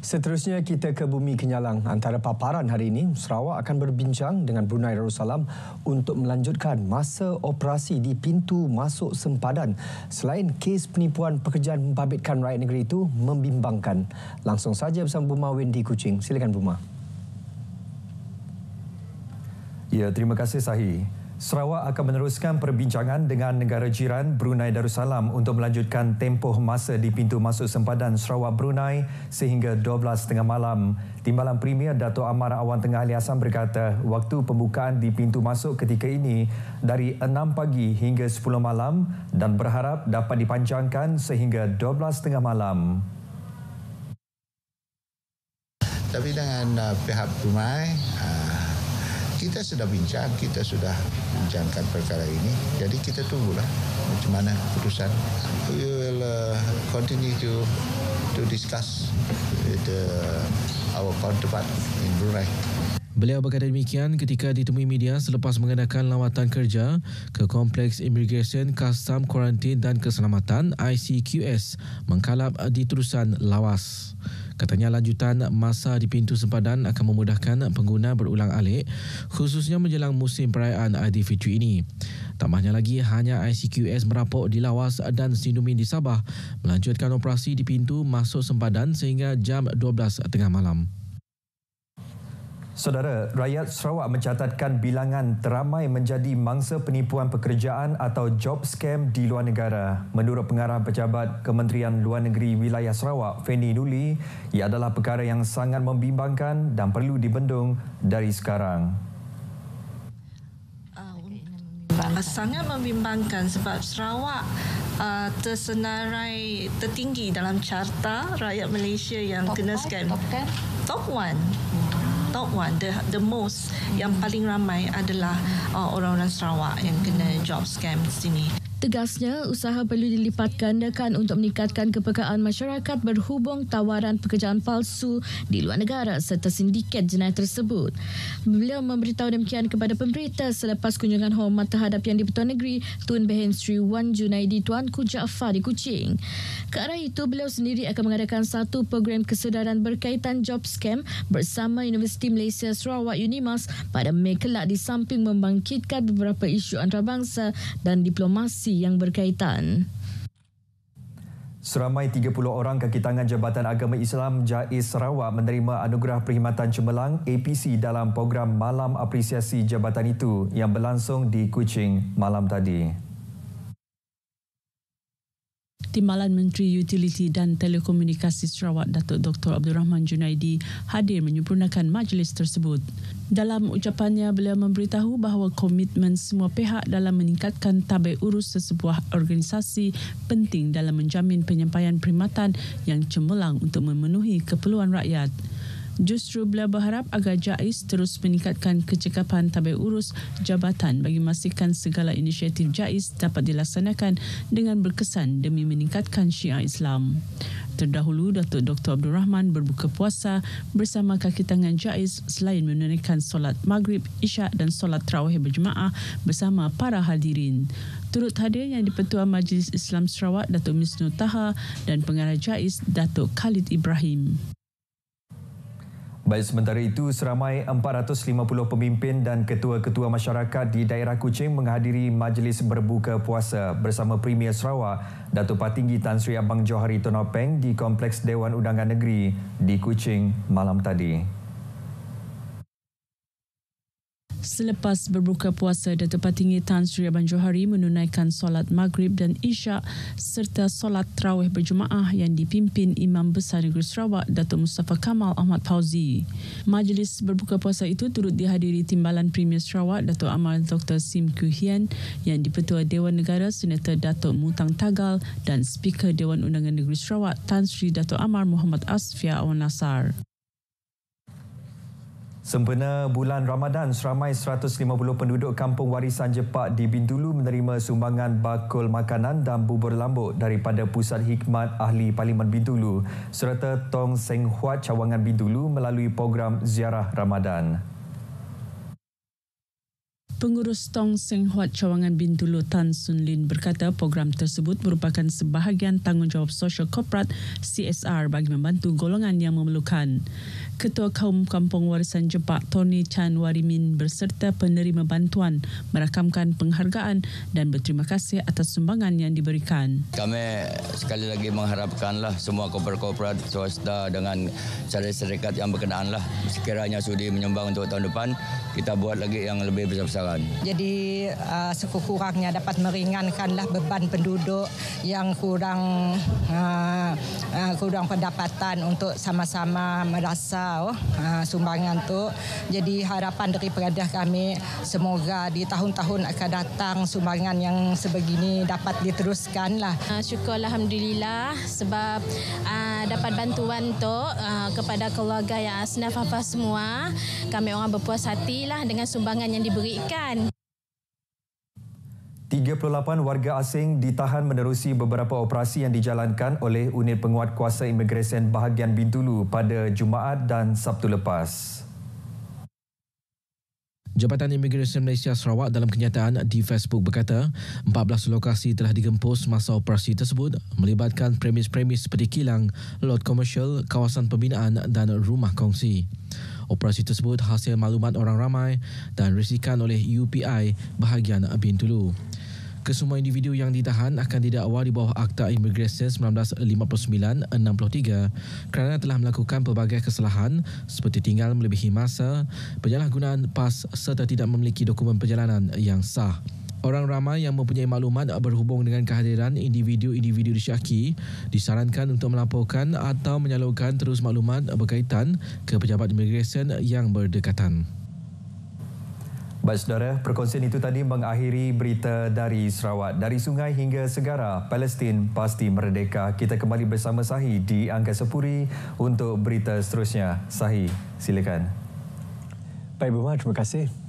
Seterusnya kita ke Bumi Kenyalang. Antara paparan hari ini, Sarawak akan berbincang dengan Brunei Darussalam untuk melanjutkan masa operasi di pintu masuk sempadan. Selain kes penipuan pekerjaan membabitkan rakyat negeri itu membimbangkan. Langsung saja bersama Buma Wendy Kuching. Silakan Buma. Ya, terima kasih Sahi. Sarawak akan meneruskan perbincangan dengan negara jiran Brunei Darussalam untuk melanjutkan tempoh masa di pintu masuk sempadan Sarawak Brunei sehingga 12.30 malam. Timbalan Premier Dato' Amar Awan Tengah Ali Hassan berkata waktu pembukaan di pintu masuk ketika ini dari 6 pagi hingga 10 malam dan berharap dapat dipanjangkan sehingga 12.30 malam. Tapi dengan pihak Brunei, kita sudah bincangkan perkara ini. Jadi kita tunggulah macam mana keputusan. We will continue to discuss with our counterpart in Brunei. Beliau berkata demikian ketika ditemui media selepas mengadakan lawatan kerja ke Kompleks Imigresen, Kastam, Kuarantin dan Keselamatan ICQS Mengkalap di Terusan Lawas. Katanya lanjutan masa di pintu sempadan akan memudahkan pengguna berulang-alik khususnya menjelang musim perayaan Aidilfitri ini. Tambahnya lagi, hanya ICQS Merapok di Lawas dan Sindumin di Sabah melanjutkan operasi di pintu masuk sempadan sehingga jam 12.30 malam. Saudara, rakyat Sarawak mencatatkan bilangan teramai menjadi mangsa penipuan pekerjaan atau job scam di luar negara. Menurut pengarah pejabat Kementerian Luar Negeri Wilayah Sarawak, Feni Nuli, ia adalah perkara yang sangat membimbangkan dan perlu dibendung dari sekarang. Sangat membimbangkan sebab Sarawak tersenarai tertinggi dalam carta rakyat Malaysia yang kena scam. Top one, the most, yang paling ramai adalah orang-orang Sarawak yang kena job scam di sini. Tegasnya, usaha perlu dilipat gandakan untuk meningkatkan kepekaan masyarakat berhubung tawaran pekerjaan palsu di luar negara serta sindiket jenayah tersebut. Beliau memberitahu demikian kepada pemberita selepas kunjungan hormat terhadap Yang di-Pertuan Negeri Tun Behen Sri Wan Junaidi Tuanku Jaafar di Kuching. Ke arah itu, beliau sendiri akan mengadakan satu program kesedaran berkaitan job scam bersama Universiti Malaysia Sarawak UNIMAS pada Mei kelak di samping membangkitkan beberapa isu antarabangsa dan diplomasi yang berkaitan. Seramai 30 orang kaki tangan Jabatan Agama Islam JAIS Sarawak menerima anugerah Perkhidmatan Cemerlang APC dalam program Malam Apresiasi Jabatan itu yang berlangsung di Kuching malam tadi. Timbalan Menteri Utiliti dan Telekomunikasi Sarawak Datuk Dr. Abdul Rahman Junaidi hadir menyempurnakan majlis tersebut. Dalam ucapannya, beliau memberitahu bahawa komitmen semua pihak dalam meningkatkan tabai urus sesebuah organisasi penting dalam menjamin penyampaian perkhidmatan yang cemerlang untuk memenuhi keperluan rakyat. Justru beliau berharap agar JAIS terus meningkatkan kecekapan tabai urus jabatan bagi memastikan segala inisiatif JAIS dapat dilaksanakan dengan berkesan demi meningkatkan syiar Islam. Terdahulu, Datuk Dr. Abdul Rahman berbuka puasa bersama kaki tangan JAIS selain menunaikan solat Maghrib, Isyak dan solat Tarawih berjemaah bersama para hadirin. Turut hadir Yang di-Pertua Majlis Islam Sarawak Datuk Misnu Taha dan pengarah JAIS Datuk Khalid Ibrahim. Baik, sementara itu, seramai 450 pemimpin dan ketua-ketua masyarakat di daerah Kuching menghadiri majlis berbuka puasa bersama Premier Sarawak, Datuk Patinggi Tan Sri Abang Johari Tonopeng di Kompleks Dewan Undangan Negeri di Kuching malam tadi. Selepas berbuka puasa, Datuk Patinggi Tan Sri Abang Johari menunaikan solat Maghrib dan Isyak serta solat Tarawih berjemaah yang dipimpin Imam Besar Negeri Sarawak Datuk Mustafa Kamal Ahmad Fauzi. Majlis berbuka puasa itu turut dihadiri Timbalan Premier Sarawak Datuk Amal Dr. Sim Kyu Hian, Yang di-Pertua Dewan Negara Senator Datuk Mutang Tagal dan Speaker Dewan Undangan Negeri Sarawak Tan Sri Datuk Amar Muhammad Asfia Awan Nasar. Sempena bulan Ramadan, seramai 150 penduduk kampung warisan Jepak di Bintulu menerima sumbangan bakul makanan dan bubur lambuk daripada Pusat Hikmat Ahli Parlimen Bintulu serta Tong Seng Huat Cawangan Bintulu melalui program Ziarah Ramadan. Pengurus Tong Seng Huat Cawangan Bintulu Tan Sun Lin berkata program tersebut merupakan sebahagian tanggungjawab sosial korporat CSR bagi membantu golongan yang memerlukan. Ketua Kaum Kampung Warisan Jepak Tony Chan Warimin berserta penerima bantuan merakamkan penghargaan dan berterima kasih atas sumbangan yang diberikan. Kami sekali lagi mengharapkanlah semua korporat swasta dengan syarikat yang berkenaan sekiranya sudi menyumbang untuk tahun depan, kita buat lagi yang lebih besar-besaran. Jadi sekurang-kurangnya dapat meringankanlah beban penduduk yang kurang pendapatan untuk sama-sama merasa sumbangan tu. Jadi harapan daripada kami semoga di tahun-tahun akan datang sumbangan yang sebegini dapat diteruskan lah. Syukur alhamdulillah sebab dapat bantuan tu kepada keluarga yang asnaf apa semua. Kami orang berpuas hatilah dengan sumbangan yang diberikan. 38 warga asing ditahan menerusi beberapa operasi yang dijalankan oleh Unit Penguatkuasa Imigresen Bahagian Bintulu pada Jumaat dan Sabtu lepas. Jabatan Imigresen Malaysia Sarawak dalam kenyataan di Facebook berkata 14 lokasi telah digempus masa operasi tersebut melibatkan premis-premis seperti kilang, lot komersial, kawasan pembinaan dan rumah kongsi. Operasi tersebut hasil maklumat orang ramai dan risikan oleh UPI Bahagian Bintulu. Kesemua individu yang ditahan akan didakwa di bawah Akta Imigresen 1959-63 kerana telah melakukan pelbagai kesalahan seperti tinggal melebihi masa, penyalahgunaan PAS serta tidak memiliki dokumen perjalanan yang sah. Orang ramai yang mempunyai maklumat berhubung dengan kehadiran individu-individu disyaki disarankan untuk melaporkan atau menyalurkan terus maklumat berkaitan ke pejabat imigresen yang berdekatan. Baik saudara, perkongsian itu tadi mengakhiri berita dari Sarawak. Dari sungai hingga segara, Palestin pasti merdeka. Kita kembali bersama Sahi di Angkasa Puri untuk berita seterusnya. Sahi, silakan. Baik Buma, terima kasih.